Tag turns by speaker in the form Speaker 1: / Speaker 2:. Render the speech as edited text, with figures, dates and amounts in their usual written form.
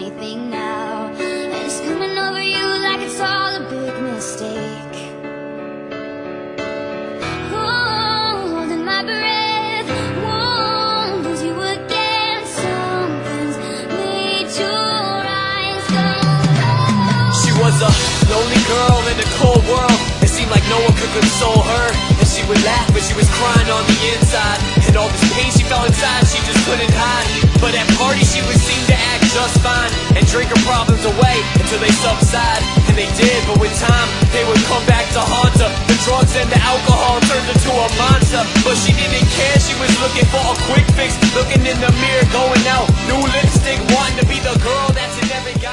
Speaker 1: anything now. And it's coming over you like it's all a big mistake. Oh, holding my breath, won't lose you again. Something's made your eyes go.
Speaker 2: She was a lonely girl in a cold world. It seemed like no one could console her, and she would laugh, but she was crying on the inside. And all this pain she felt inside, she just couldn't hide. But at parties she would seem to act just fine, and drink her problems away until they subside. And they did, but with time they would come back to haunt her. The drugs and the alcohol turned her to a monster. But she didn't care, she was looking for a quick fix. Looking in the mirror, going out, new lipstick, wanting to be the girl that's in every guy.